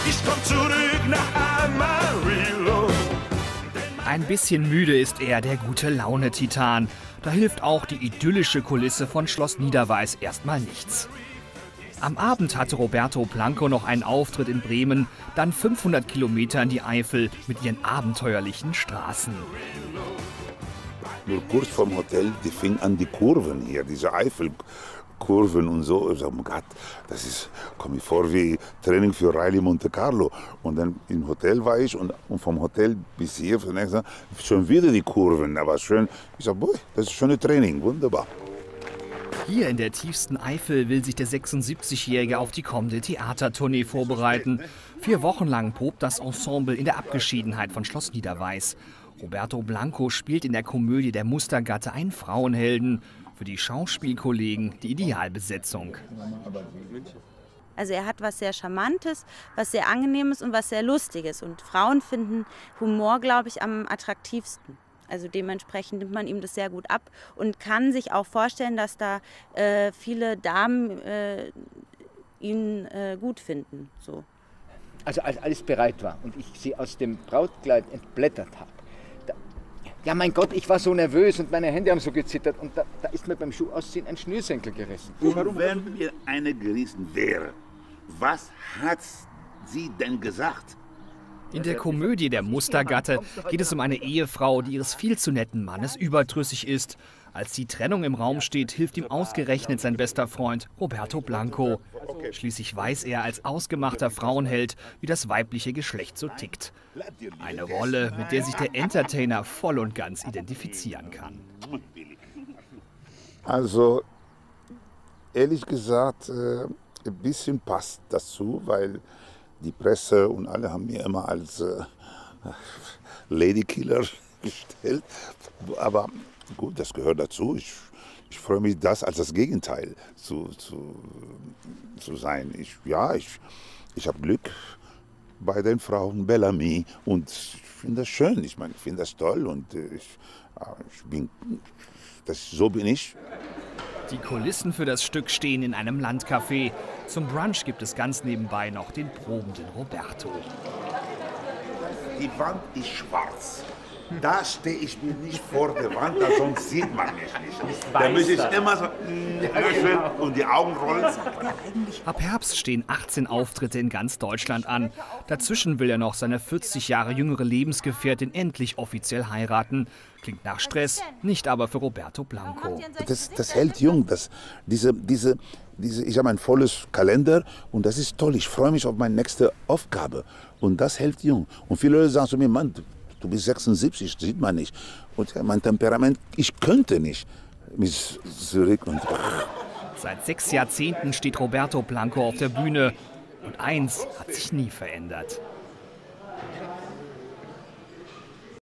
Ich komm zurück nach Amarillo. Ein bisschen müde ist er, der gute Laune-Titan. Da hilft auch die idyllische Kulisse von Schloss Niederweiß erstmal nichts. Am Abend hatte Roberto Blanco noch einen Auftritt in Bremen, dann 500 Kilometer in die Eifel mit ihren abenteuerlichen Straßen. Nur kurz vorm Hotel, die fing an die Kurven hier, diese Eifelkurven und so. Ich sag, oh Gott, kommt mir vor wie Training für Rallye Monte Carlo. Und dann im Hotel war ich und vom Hotel bis hier, schon wieder die Kurven, aber schön. Ich sag, boah, das ist schon ein Training, wunderbar. Hier in der tiefsten Eifel will sich der 76-Jährige auf die kommende Theatertournee vorbereiten. 4 Wochen lang probt das Ensemble in der Abgeschiedenheit von Schloss Niederweiß. Roberto Blanco spielt in der Komödie Der Mustergatte einen Frauenhelden. Für die Schauspielkollegen die Idealbesetzung. Also er hat was sehr Charmantes, was sehr Angenehmes und was sehr Lustiges. Und Frauen finden Humor, glaube ich, am attraktivsten. Also dementsprechend nimmt man ihm das sehr gut ab und kann sich auch vorstellen, dass da viele Damen ihn gut finden. So. Also als alles bereit war und ich sie aus dem Brautkleid entblättert habe. Ja, mein Gott, ich war so nervös und meine Hände haben so gezittert und da ist mir beim Schuhausziehen ein Schnürsenkel gerissen. Und wenn mir eine gerissen wäre, was hat sie denn gesagt? In der Komödie Der Mustergatte geht es um eine Ehefrau, die ihres viel zu netten Mannes überdrüssig ist. Als die Trennung im Raum steht, hilft ihm ausgerechnet sein bester Freund Roberto Blanco. Schließlich weiß er als ausgemachter Frauenheld, wie das weibliche Geschlecht so tickt. Eine Rolle, mit der sich der Entertainer voll und ganz identifizieren kann. Also, ehrlich gesagt, ein bisschen passt dazu, weil die Presse und alle haben mir immer als Ladykiller gestellt. Aber gut, das gehört dazu. Ich freue mich, das als das Gegenteil zu sein. Ich habe Glück bei den Frauen Bellamy und ich finde das schön. Ich meine, ich finde das toll und so bin ich. Die Kulissen für das Stück stehen in einem Landcafé. Zum Brunch gibt es ganz nebenbei noch den probenden Roberto. Die Wand ist schwarz. Da stehe ich mir nicht vor der Wand, sonst sieht man mich nicht. Da muss ich immer so und die Augen rollen. Ab Herbst stehen 18 Auftritte in ganz Deutschland an. Dazwischen will er noch seine 40 Jahre jüngere Lebensgefährtin endlich offiziell heiraten. Klingt nach Stress, nicht aber für Roberto Blanco. Das hält jung. Ich habe ein volles Kalender und das ist toll. Ich freue mich auf meine nächste Aufgabe. Und das hält jung. Und viele Leute sagen zu mir, Mann, du bist 76, das sieht man nicht. Und ja, mein Temperament, ich könnte nicht mich zurück. Seit 6 Jahrzehnten steht Roberto Blanco auf der Bühne. Und eins hat sich nie verändert.